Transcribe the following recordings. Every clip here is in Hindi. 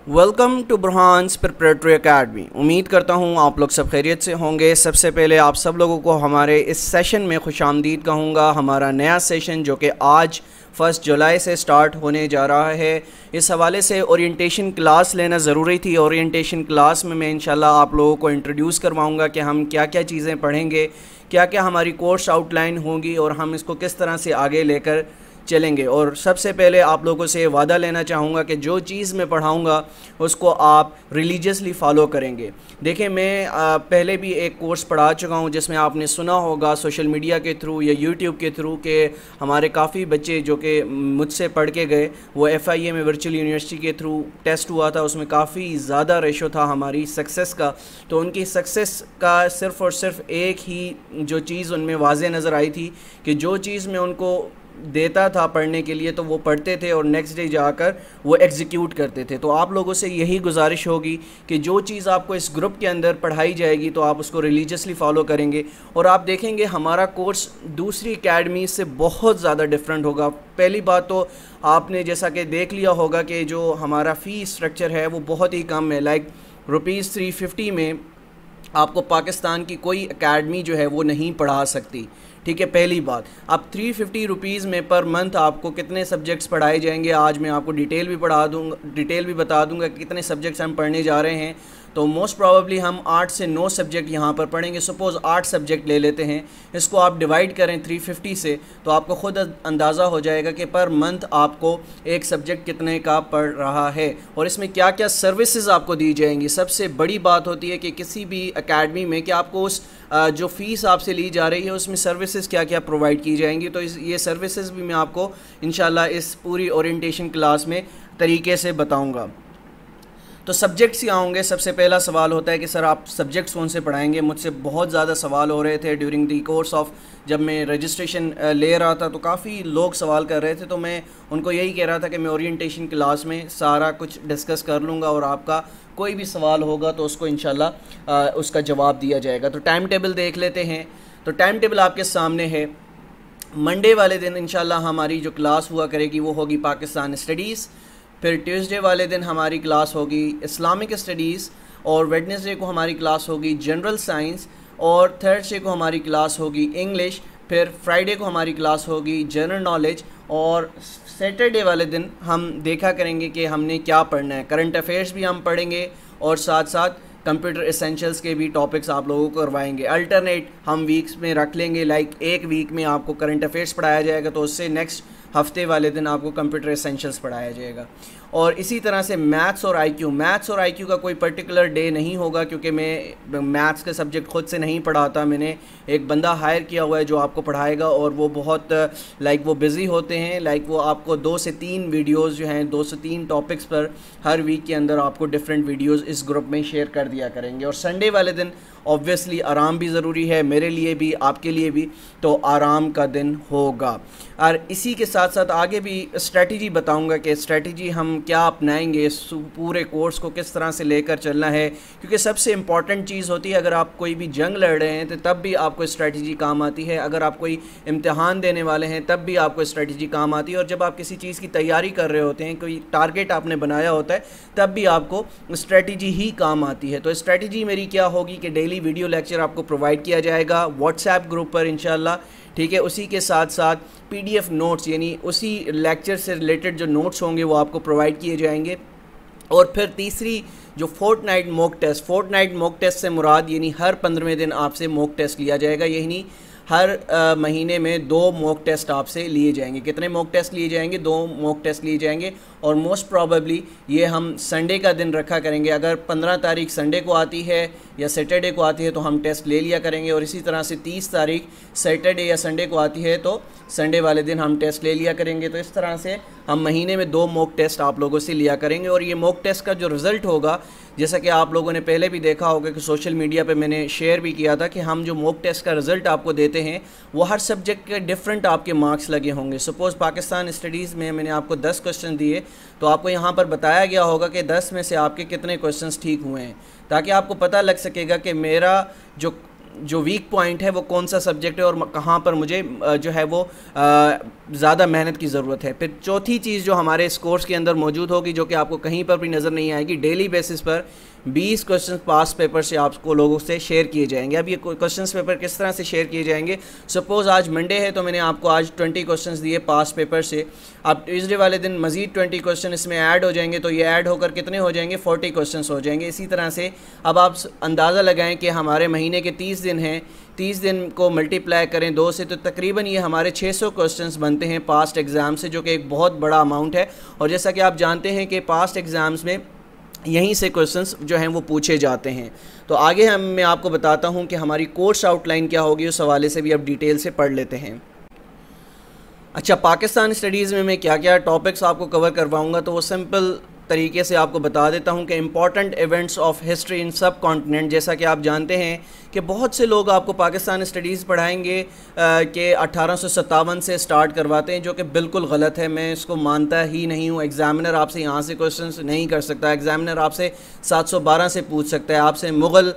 Welcome to Burhan's preparatory academy. उम्मीद करता हूँ आप लोग सब खैरियत से होंगे। सबसे पहले आप सब लोगों को हमारे इस सेशन में खुशामदीद कहूँगा। हमारा नया सेशन जो कि आज 1 जुलाई से स्टार्ट होने जा रहा है, इस हवाले से ओरिएंटेशन क्लास लेना ज़रूरी थी। ओरिएंटेशन क्लास में मैं इंशाल्लाह आप लोगों को इंट्रोड्यूस करवाऊँगा कि हम क्या क्या चीज़ें पढ़ेंगे, क्या क्या हमारी कोर्स आउटलाइन होंगी और हम इसको किस तरह से आगे लेकर चलेंगे। और सबसे पहले आप लोगों से वादा लेना चाहूँगा कि जो चीज़ मैं पढ़ाऊँगा उसको आप रिलीजियसली फ़ॉलो करेंगे। देखें, मैं पहले भी एक कोर्स पढ़ा चुका हूँ जिसमें आपने सुना होगा सोशल मीडिया के थ्रू या यूट्यूब के थ्रू के हमारे काफ़ी बच्चे जो कि मुझसे पढ़ के गए, वो FIA में वर्चुअल यूनिवर्सिटी के थ्रू टेस्ट हुआ था, उसमें काफ़ी ज़्यादा रेशो था हमारी सक्सेस का। तो उनकी सक्सेस का सिर्फ़ और सिर्फ एक ही जो चीज़ उनमें वाज़े नज़र आई थी कि जो चीज़ मैं उनको देता था पढ़ने के लिए तो वो पढ़ते थे और नेक्स्ट डे जाकर वो एग्जीक्यूट करते थे। तो आप लोगों से यही गुजारिश होगी कि जो चीज़ आपको इस ग्रुप के अंदर पढ़ाई जाएगी तो आप उसको रिलीजियसली फ़ॉलो करेंगे और आप देखेंगे हमारा कोर्स दूसरी एकेडमी से बहुत ज़्यादा डिफरेंट होगा। पहली बात तो आपने जैसा कि देख लिया होगा कि जो हमारा फ़ी स्ट्रक्चर है वो बहुत ही कम है। लाइक ₹350 में आपको पाकिस्तान की कोई एकेडमी जो है वो नहीं पढ़ा सकती। ठीक है, पहली बात। अब ₹350 में पर मंथ आपको कितने सब्जेक्ट्स पढ़ाए जाएंगे, आज मैं आपको डिटेल भी बता दूंगा कि कितने सब्जेक्ट्स हम पढ़ने जा रहे हैं। तो मोस्ट प्रॉबली हम 8 से 9 सब्जेक्ट यहाँ पर पढ़ेंगे। सपोज़ 8 सब्जेक्ट ले लेते हैं, इसको आप डिवाइड करें 350 से तो आपको ख़ुद अंदाज़ा हो जाएगा कि पर मंथ आपको एक सब्जेक्ट कितने का पड़ रहा है और इसमें क्या क्या सर्विसेज आपको दी जाएंगी। सबसे बड़ी बात होती है कि किसी भी एकेडमी में कि आपको उस जो फ़ीस आपसे ली जा रही है उसमें सर्विसेज क्या क्या प्रोवाइड की जाएंगी। तो ये सर्विसेज भी मैं आपको इंशाल्लाह इस पूरी ओरिएंटेशन क्लास में तरीके से बताऊँगा। तो सब्जेक्ट्स ही आऊँगे। सबसे पहला सवाल होता है कि सर आप सब्जेक्ट्स कौन से पढ़ाएंगे। मुझसे बहुत ज़्यादा सवाल हो रहे थे ड्यूरिंग दी कोर्स ऑफ, जब मैं रजिस्ट्रेशन ले रहा था तो काफ़ी लोग सवाल कर रहे थे। तो मैं उनको यही कह रहा था कि मैं ओरिएंटेशन क्लास में सारा कुछ डिस्कस कर लूँगा और आपका कोई भी सवाल होगा तो उसको इंशाल्लाह उसका जवाब दिया जाएगा। तो टाइम टेबल देख लेते हैं। तो टाइम टेबल आपके सामने है। मंडे वाले दिन इंशाल्लाह हमारी जो क्लास हुआ करेगी वो होगी पाकिस्तान स्टडीज़। फिर ट्यूसडे वाले दिन हमारी क्लास होगी इस्लामिक स्टडीज़ और वेडनेसडे को हमारी क्लास होगी जनरल साइंस और थर्सडे को हमारी क्लास होगी इंग्लिश। फिर फ्राइडे को हमारी क्लास होगी जनरल नॉलेज और सैटरडे वाले दिन हम देखा करेंगे कि हमने क्या पढ़ना है। करंट अफेयर्स भी हम पढ़ेंगे और साथ साथ कंप्यूटर एसेंशियल्स के भी टॉपिक्स आप लोगों को करवाएंगे। अल्टरनेट हम वीक्स में रख लेंगे। लाइक एक वीक में आपको करंट अफेयर्स पढ़ाया जाएगा तो उससे नेक्स्ट हफ्ते वाले दिन आपको कंप्यूटर एसेंशियल्स पढ़ाया जाएगा। और इसी तरह से मैथ्स और आईक्यू का कोई पर्टिकुलर डे नहीं होगा क्योंकि मैं मैथ्स के सब्जेक्ट ख़ुद से नहीं पढ़ाता। मैंने एक बंदा हायर किया हुआ है जो आपको पढ़ाएगा और वो बहुत वो बिज़ी होते हैं। वो आपको 2 से 3 वीडियोज़ जो हैं 2 से 3 टॉपिक्स पर हर वीक के अंदर आपको डिफरेंट वीडियोज़ इस ग्रुप में शेयर कर दिया करेंगे। और संडे वाले दिन ऑब्वियसली आराम भी ज़रूरी है, मेरे लिए भी आपके लिए भी, तो आराम का दिन होगा। और इसी के साथ साथ आगे भी स्ट्रेटजी बताऊंगा कि स्ट्रेटजी हम क्या अपनाएंगे, इस पूरे कोर्स को किस तरह से लेकर चलना है। क्योंकि सबसे इम्पॉर्टेंट चीज़ होती है, अगर आप कोई भी जंग लड़ रहे हैं तो तब भी आपको स्ट्रेटजी काम आती है। अगर आप कोई इम्तिहान देने वाले हैं तब भी आपको स्ट्रेटजी काम आती है। और जब आप किसी चीज़ की तैयारी कर रहे होते हैं, कोई टारगेट आपने बनाया होता है, तब भी आपको स्ट्रेटजी ही काम आती है। तो स्ट्रेटजी मेरी क्या होगी कि डेली वीडियो लेक्चर आपको प्रोवाइड किया जाएगा व्हाट्सएप ग्रुप पर इंशाल्लाह। ठीक है, उसी के साथ साथ PDF नोट्स यानी उसी लेक्चर से रिलेटेड जो नोट्स होंगे वो आपको प्रोवाइड किए जाएंगे। और फिर तीसरी जो फोर्टनाइट मॉक टेस्ट से मुराद यानी हर 15वें दिन आपसे मॉक टेस्ट लिया जाएगा। यही नहीं, हर महीने में 2 मॉक टेस्ट आपसे लिए जाएंगे। कितने मॉक टेस्ट लिए जाएंगे? 2 मॉक टेस्ट लिए जाएंगे और मोस्ट प्रॉबेबली ये हम संडे का दिन रखा करेंगे। अगर 15 तारीख संडे को आती है या सैटरडे को आती है तो हम टेस्ट ले लिया करेंगे और इसी तरह से 30 तारीख सैटरडे या संडे को आती है तो संडे वाले दिन हम टेस्ट ले लिया करेंगे। तो इस तरह से हम महीने में 2 मॉक टेस्ट आप लोगों से लिया करेंगे। और ये मॉक टेस्ट का जो रिज़ल्ट होगा, जैसा कि आप लोगों ने पहले भी देखा होगा कि सोशल मीडिया पे मैंने शेयर भी किया था कि हम जो मॉक टेस्ट का रिज़ल्ट आपको देते हैं वो हर सब्जेक्ट के डिफरेंट आपके मार्क्स लगे होंगे। सपोज़ पाकिस्तान स्टडीज़ में मैंने आपको 10 क्वेश्चन दिए तो आपको यहाँ पर बताया गया होगा कि 10 में से आपके कितने क्वेश्चंस ठीक हुए हैं, ताकि आपको पता लग सकेगा कि मेरा जो जो वीक पॉइंट है वो कौन सा सब्जेक्ट है और कहाँ पर मुझे जो है वो ज़्यादा मेहनत की ज़रूरत है। फिर चौथी चीज़ जो हमारे इस कोर्स के अंदर मौजूद होगी, जो कि आपको कहीं पर भी नज़र नहीं आएगी, डेली बेसिस पर 20 क्वेश्चन पास पेपर से आपको लोगों से शेयर किए जाएंगे। अब ये क्वेश्चन पेपर किस तरह से शेयर किए जाएंगे, सपोज़ आज मंडे है तो मैंने आपको आज 20 क्वेश्चन दिए पास पेपर से, अब ट्यूसडे वाले दिन मज़ीद 20 क्वेश्चन इसमें ऐड हो जाएंगे, तो ये ऐड होकर कितने हो जाएंगे, 40 क्वेश्चन हो जाएंगे। इसी तरह से अब आप अंदाज़ा लगाएं कि हमारे महीने के 30 दिन हैं, 30 दिन को मल्टीप्लाई करें 2 से, तो तकरीबन ये हमारे 600 क्वेश्चंस बनते हैं पास्ट एग्ज़ाम से, जो कि एक बहुत बड़ा अमाउंट है। और जैसा कि आप जानते हैं कि पास्ट एग्ज़ाम्स में यहीं से क्वेश्चंस जो हैं वो पूछे जाते हैं। तो आगे मैं आपको बताता हूं कि हमारी कोर्स आउटलाइन क्या होगी, उस हवाले से भी अब डिटेल से पढ़ लेते हैं। अच्छा, पाकिस्तान स्टडीज़ में मैं क्या क्या टॉपिक्स आपको कवर करवाऊँगा, तो वो सिंपल तरीके से आपको बता देता हूं कि important events of history in subcontinent. जैसा कि आप जानते हैं कि बहुत से लोग आपको पाकिस्तान स्टडीज़ पढ़ाएंगे कि 1857 से स्टार्ट करवाते हैं, जो कि बिल्कुल गलत है। मैं इसको मानता ही नहीं हूँ। एग्ज़ामिनर आपसे यहाँ से क्वेश्चंस नहीं कर सकता। एग्ज़ामिनर आपसे 712 से पूछ सकता है, आपसे मुग़ल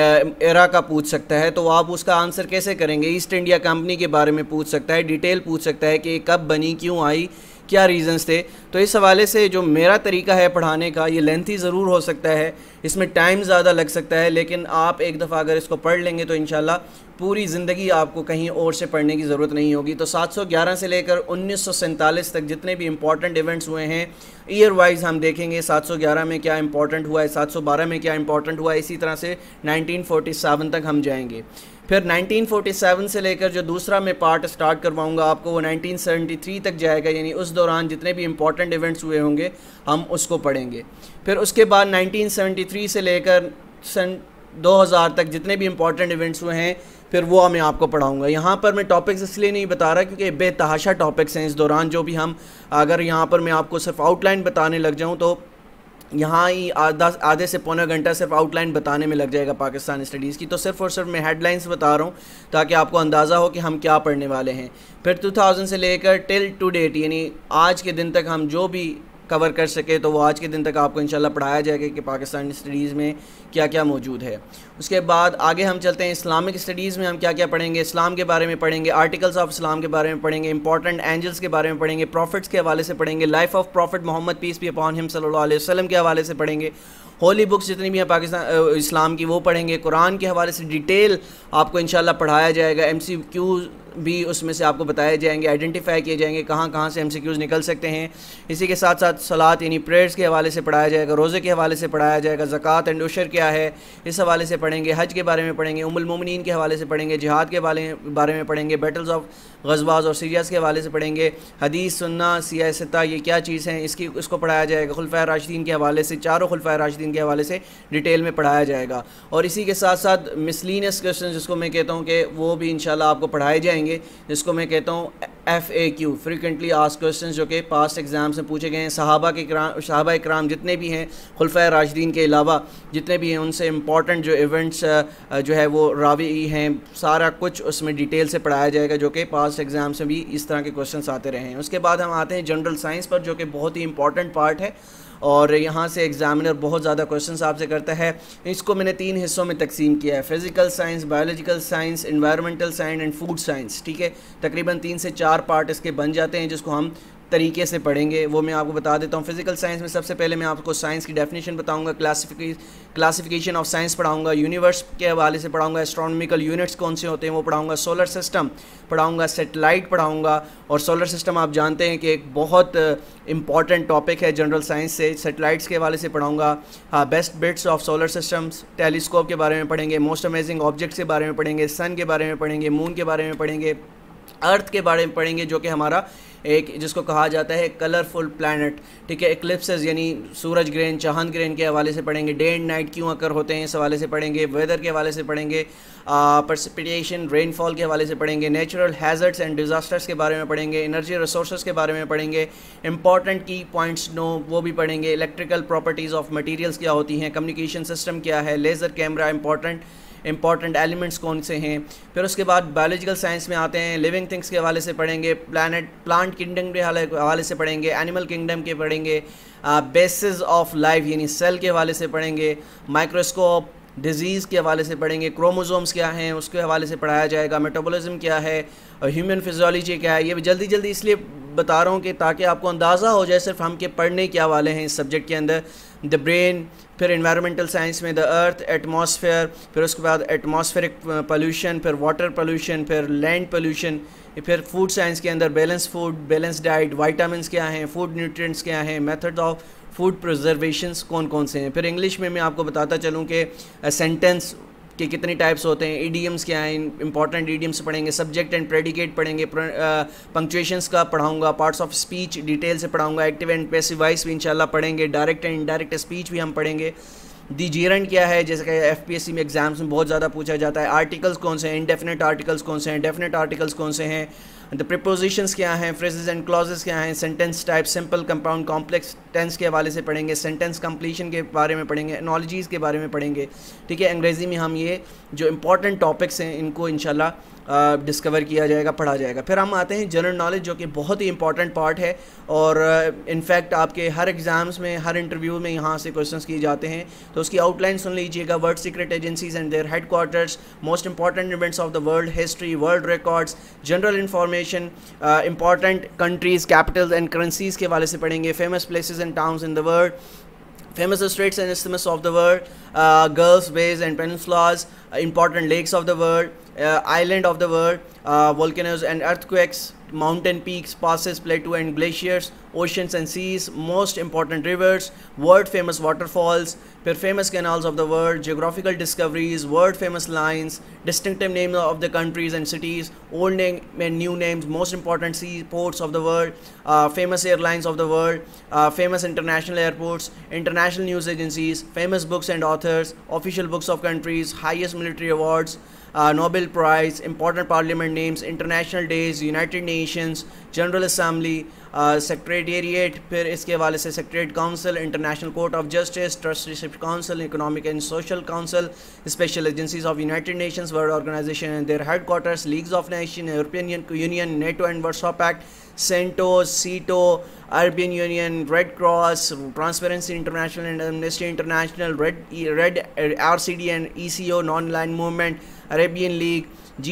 एरा का पूछ सकता है, तो आप उसका आंसर कैसे करेंगे। ईस्ट इंडिया कंपनी के बारे में पूछ सकता है, डिटेल पूछ सकता है कि कब बनी, क्यों आई, क्या रीज़न्स थे। तो इस हवाले से जो मेरा तरीका है पढ़ाने का, ये लेंथी ज़रूर हो सकता है, इसमें टाइम ज़्यादा लग सकता है, लेकिन आप एक दफ़ा अगर इसको पढ़ लेंगे तो इंशाल्लाह पूरी ज़िंदगी आपको कहीं और से पढ़ने की ज़रूरत नहीं होगी। तो 711 से लेकर 1947 तक जितने भी इम्पॉर्टेंट इवेंट्स हुए हैं, ईयर वाइज हम देखेंगे 711 में क्या इंपॉर्टेंट हुआ है, 712 में क्या इंपॉर्टेंट हुआ है, इसी तरह से 1947 तक हम जाएंगे। फिर 1947 से लेकर जो दूसरा मैं पार्ट स्टार्ट करवाऊंगा आपको, वो 1973 तक जाएगा, यानी उस दौरान जितने भी इंपॉर्टेंट इवेंट्स हुए होंगे हम उसको पढ़ेंगे। फिर उसके बाद 1973 से लेकर सन 2000 तक जितने भी इंपॉर्टेंट इवेंट्स हुए हैं, फिर वो मैं आपको पढ़ाऊंगा। यहाँ पर मैं टॉपिक्स इसलिए नहीं बता रहा क्योंकि बेतहाशा टॉपिक्स हैं इस दौरान, जो भी हम अगर यहाँ पर मैं आपको सिर्फ आउटलाइन बताने लग जाऊँ तो यहाँ ही आधे से पौना घंटा सिर्फ आउटलाइन बताने में लग जाएगा पाकिस्तान स्टडीज़ की। तो सिर्फ और सिर्फ मैं हेडलाइंस बता रहा हूँ ताकि आपको अंदाज़ा हो कि हम क्या पढ़ने वाले हैं। फिर 2000 से लेकर टिल टू डेट, यानी आज के दिन तक हम जो भी कवर कर सके, तो वो आज के दिन तक आपको इंशाल्लाह पढ़ाया जाएगा कि पाकिस्तानी स्टडीज़ में क्या क्या मौजूद है। उसके बाद आगे हम चलते हैं इस्लामिक स्टडीज़ में हम क्या क्या पढ़ेंगे। इस्लाम के बारे में पढ़ेंगे, आर्टिकल्स ऑफ इस्लाम के बारे में पढ़ेंगे, इंपॉर्टेंट एंजल्स के बारे में पढ़ेंगे, प्रॉफिट्स के हवाले से पढ़ेंगे, life of prophet Muhammad peace be upon him सल्लल्लाहु अलैहि वसल्लम के हवाले से पढ़ेंगे, होली बुक्स जितनी भी हैं पाकिस्तान इस्लाम की वो पढ़ेंगे, कुरान के हवाले से डिटेल आपको इंशाल्लाह पढ़ाया जाएगा, MCQ भी उसमें से आपको बताए जाएंगे, आइडेंटिफाई किए जाएंगे कहाँ कहाँ से MCQs निकल सकते हैं। इसी के साथ साथ सलात यानी प्रेयर्स के हवाले से पढ़ाया जाएगा, रोज़े के हवाले से पढ़ाया जाएगा, ज़कात एंड उशर क्या है इस हवाले से पढ़ेंगे, हज के बारे में पढ़ेंगे, उम्मुल मोमिनीन के हवाले से पढ़ेंगे, जिहाद के बारे में पढ़ेंगे, बैटल्स ऑफ गज़वाज़ और सीरियास के हवाले से पढ़ेंगे, हदीस सुन्ना सियासता ये क्या चीज़ है इसको पढ़ाया जाएगा, खुलफ़ाए राशिदीन के हवाले से, चारों खुलफ़ाए राशिदीन के हवाले से डिटेल में पढ़ाया जाएगा। और इसी के साथ साथ मिसलिनियस क्वेश्चन जिसको मैं कहता हूँ कि वो भी इंशाल्लाह आपको पढ़ाए जाएंगे, जिसको मैं कहता हूँ FAQ फ्रीक्वेंटली आस्क्ड क्वेश्चंस, जो कि पास्ट एग्जाम्स में पूछे गए हैं। सहाबा इकराम जितने भी हैं खुलफ़ाए राशिदीन के अलावा जितने भी हैं, उनसे इम्पॉर्टेंट जो इवेंट्स जो है वो रावी हैं, सारा कुछ उसमें डिटेल से पढ़ाया जाएगा, जो कि पास्ट एग्जाम्स में भी इस तरह के क्वेश्चंस आते रहे हैं। उसके बाद हम आते हैं जनरल साइंस पर, जो कि बहुत ही इंपॉर्टेंट पार्ट है और यहाँ से एग्ज़ामिनर बहुत ज़्यादा क्वेश्चंस आपसे करता है। इसको मैंने 3 हिस्सों में तकसीम किया है, physical science, biological science, environmental science and food science. ठीक है, तकरीबन 3 से 4 पार्ट इसके बन जाते हैं, जिसको हम तरीके से पढ़ेंगे वो मैं आपको बता देता हूँ। फिज़िकल साइंस में सबसे पहले मैं आपको साइंस की डेफिनेशन बताऊँगा, क्लासिफिकेशन ऑफ साइंस पढ़ाऊँगा, यूनिवर्स के हवाले से पढ़ाऊँगा, एस्ट्रोनॉमिकल यूनिट्स कौन से होते हैं वो पढ़ाऊँगा, सोलर सिस्टम पढ़ाऊँगा, सेटेलाइट पढ़ाऊँगा। और सोलर सिस्टम आप जानते हैं कि एक बहुत इंपॉर्टेंट टॉपिक है जनरल साइंस से, सेटेलाइट्स के हवाले से पढ़ाऊँगा। हाँ, best bits of solar systems, telescope के बारे में पढ़ेंगे, मोस्ट अमेजिंग ऑब्जेक्ट्स के बारे में पढ़ेंगे, सन के बारे में पढ़ेंगे, मून के बारे में पढ़ेंगे, अर्थ के बारे में पढ़ेंगे, जो कि हमारा एक जिसको कहा जाता है कलरफुल प्लैनेट। ठीक है, एक्लिप्सेस यानी सूरज ग्रहण, चांद ग्रहण के हवाले से पढ़ेंगे, डे एंड नाइट क्यों अकर होते हैं इस हवाले से पढ़ेंगे, वेदर के हवाले से पढ़ेंगे, प्रेसिपिटेशन रेनफॉल के हवाले से पढ़ेंगे, नेचुरल हैज़र्ड्स एंड डिज़ास्टर्स के बारे में पढ़ेंगे, एनर्जी रिसोर्सेज के बारे में पढ़ेंगे, इंपॉर्टेंट की पॉइंट्स नो वो भी पढ़ेंगे, इलेक्ट्रिकल प्रॉपर्टीज़ ऑफ मटीरियल्स क्या होती हैं, कम्युनिकेशन सिस्टम क्या है, लेज़र कैमरा इंपॉर्टेंट एलिमेंट्स कौन से हैं। फिर उसके बाद बायोलॉजिकल साइंस में आते हैं, लिविंग थिंग्स के हवाले से पढ़ेंगे, प्लांट किंगडम के हवाले से पढ़ेंगे, एनिमल किंगडम के पढ़ेंगे, बेसिस ऑफ लाइफ यानी सेल के हवाले से पढ़ेंगे, माइक्रोस्कोप, डिजीज़ के हवाले से पढ़ेंगे, क्रोमोसोम्स क्या हैं उसके हवाले से पढ़ाया जाएगा, मेटाबॉलिज्म क्या है, ह्यूमन फिजियोलॉजी क्या है। ये जल्दी जल्दी इसलिए बता रहा हूँ कि ताकि आपको अंदाज़ा हो जाए सिर्फ हम के पढ़ने क्या वाले हैं इस सब्जेक्ट के अंदर। द ब्रेन, फिर इन्वायरमेंटल साइंस में द अर्थ, एटमॉस्फेयर, फिर उसके बाद एटमॉस्फेरिक पोल्यूशन, फिर वाटर पोल्यूशन, फिर लैंड पोल्यूशन, फिर फूड साइंस के अंदर balance food, balance diet, vitamins क्या हैं, फूड न्यूट्रिएंट्स क्या हैं, मेथड ऑफ फूड प्रिजर्वेशंस कौन कौन से हैं। फिर इंग्लिश में मैं आपको बताता चलूँ कि सेंटेंस के कितनी टाइप्स होते हैं, इडियम्स क्या हैं, इंपॉर्टेंट इडियम्स पढ़ेंगे, सब्जेक्ट एंड प्रेडिकेट पढ़ेंगे, पंक्चुएशंस का पढ़ाऊंगा, पार्ट्स ऑफ स्पीच डिटेल से पढ़ाऊंगा, एक्टिव एंड पैसिव वॉइस भी इंशाल्लाह पढ़ेंगे, डायरेक्ट एंड इनडायरेक्ट स्पीच भी हम पढ़ेंगे। दी जीरेंट क्या है, जैसे कि एफपीएससी में एग्जाम्स में बहुत ज़्यादा पूछा जाता है। आर्टिकल्स कौन से हैं, इंडेफिनेट आर्टिकल्स कौन से हैं, डेफिनेट आर्टिकल्स कौन से हैं, द प्रीपोजिशंस क्या हैं, फ्रेजेस एंड क्लॉजेस क्या हैं, sentence type, simple, compound, complex tense के हवाले से पढ़ेंगे, सेंटेंस कंप्लीशन के बारे में पढ़ेंगे, एनोलॉजीज़ के बारे में पढ़ेंगे। ठीक है, अंग्रेज़ी में हम ये जो इंपॉर्टेंट टॉपिक्स हैं इनको इंशाल्लाह डिस्कवर किया जाएगा, पढ़ा जाएगा। फिर हम आते हैं जनरल नॉलेज, जो कि बहुत ही इंपॉर्टेंट पार्ट है और इनफैक्ट आपके हर एग्ज़ाम्स में, हर इंटरव्यू में यहाँ से क्वेश्चंस किए जाते हैं। तो उसकी आउटलाइन सुन लीजिएगा। World secret agencies and their headquarters, most important events of the world, history, world records, general information, important countries, capitals and currencies के हवाले से पढ़ेंगे, famous places and towns in the world, famous straits and isthmus of the world, gulfs, bays and peninsulas, important lakes of the world, island of the world, volcanoes and earthquakes, mountain peaks, passes, plateau and glaciers, oceans and seas, most important rivers, world famous waterfalls, famous canals of the world, geographical discoveries, world famous lines, distinctive names of the countries and cities, old name and new names, most important seaports of the world, famous airlines of the world, famous international airports, international news agencies, famous books and authors, official books of countries, highest military awards, Nobel Prize, important parliament names, international days, United Nations, General Assembly, Secretariat, फिर इसके हवाले से Secretariat Council, International Court of Justice, Trusteeship Council, Economic and Social Council, Special Agencies of United Nations, World Organization and their headquarters, Leagues of Nations, European Union, NATO and Warsaw Pact, CENTOS, CETO, Arabian Union, Red Cross, Transparency International and Amnesty International, Red RCD and ECO, Non-Aligned Movement, Arabian League,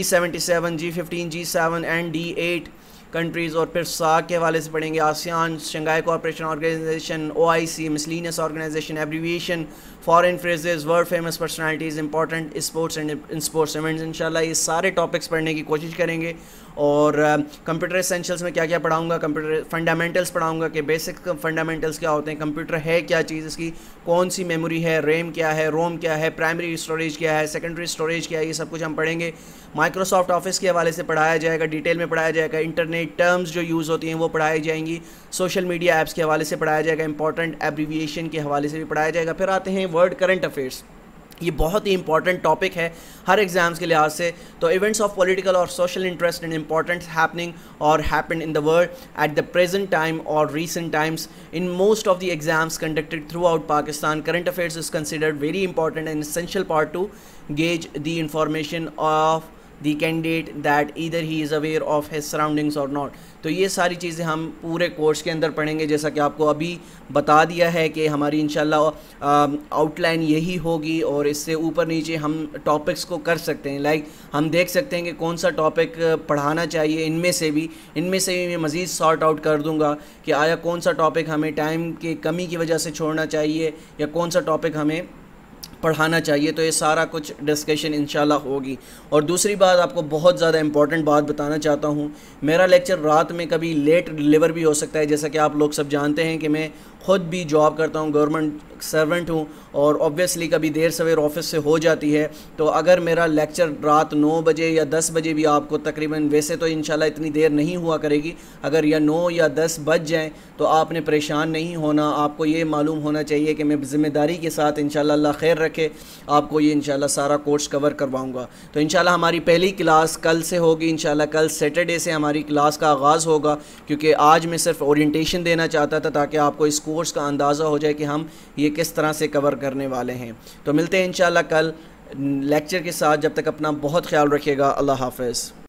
G77, G15, G7 and D8 countries. और फिर सार्क के हवाले से पढ़ेंगे, ASEAN, Shanghai cooperation organisation, OIC, miscellaneous organisation, abbreviation, foreign phrases, world famous personalities, important sports and in sports events. इंशाल्लाह ये सारे टॉपिक्स पढ़ने की कोशिश करेंगे। और कंप्यूटर एसेंशियल्स में क्या क्या पढ़ाऊंगा, कंप्यूटर फंडामेंटल्स पढ़ाऊंगा कि बेसिक फंडामेंटल्स क्या होते हैं, कंप्यूटर है क्या चीज़, इसकी कौन सी मेमोरी है, रैम क्या है, रोम क्या है, प्राइमरी स्टोरेज क्या है, सेकेंडरी स्टोरेज क्या है, ये सब कुछ हम पढ़ेंगे। माइक्रोसॉफ्ट ऑफिस के हवाले से पढ़ाया जाएगा, डिटेल में पढ़ाया जाएगा। इंटरनेट टर्म्स जो यूज़ होती हैं वो पढ़ाई जाएंगी। सोशल मीडिया ऐप्स के हवाले से पढ़ाया जाएगा, इंपॉर्टेंट एब्रीविएशन के हवाले से भी पढ़ाया जाएगा। फिर आते हैं वर्ल्ड करंट अफेयर्स। ये बहुत ही इंपॉर्टेंट टॉपिक है हर एग्जाम्स के लिहाज से। तो इवेंट्स ऑफ पॉलिटिकल और social interest and important happening और happened in the world at the present time और recent times in most of the exams conducted throughout Pakistan. Current affairs is considered very important and essential part to gauge the information of the candidate that either he is aware of his surroundings और नॉट। तो ये सारी चीज़ें हम पूरे कोर्स के अंदर पढ़ेंगे, जैसा कि आपको अभी बता दिया है कि हमारी इंशाल्लाह आउटलाइन यही होगी और इससे ऊपर नीचे हम टॉपिक्स को कर सकते हैं। लाइक हम देख सकते हैं कि कौन सा टॉपिक पढ़ाना चाहिए, इनमें से भी मैं मज़ीद सॉर्ट आउट कर दूंगा कि आया कौन सा टॉपिक हमें टाइम की कमी की वजह से छोड़ना चाहिए या कौन सा टॉपिक हमें पढ़ाना चाहिए। तो ये सारा कुछ डिस्कशन इंशाल्लाह होगी। और दूसरी बात, आपको बहुत ज़्यादा इंपॉर्टेंट बात बताना चाहता हूँ, मेरा लेक्चर रात में कभी लेट डिलीवर भी हो सकता है। जैसा कि आप लोग सब जानते हैं कि मैं ख़ुद भी जॉब करता हूँ, गवर्नमेंट सर्वेंट हूँ और ऑब्वियसली कभी देर सवेर ऑफिस से हो जाती है। तो अगर मेरा लेक्चर रात 9 बजे या 10 बजे भी आपको तकरीबन, वैसे तो इंशाल्लाह इतनी देर नहीं हुआ करेगी, अगर या 9 या 10 बज जाएँ तो आपने परेशान नहीं होना। आपको ये मालूम होना चाहिए कि मैं ज़िम्मेदारी के साथ इंशाल्लाह अल्लाह खैर रखे आपको ये इंशाल्लाह सारा कोर्स कवर करवाऊँगा। तो इंशाल्लाह हमारी पहली क्लास कल से होगी। इंशाल्लाह कल सैटरडे से हमारी क्लास का आगाज़ होगा, क्योंकि आज मैं सिर्फ ओरिएंटेशन देना चाहता था ताकि आपको इस कोर्स का अंदाज़ा हो जाए कि हम ये किस तरह से कवर करने वाले हैं। तो मिलते हैं इंशाल्लाह कल लेक्चर के साथ। जब तक अपना बहुत ख्याल रखिएगा। अल्लाह हाफ़िज़।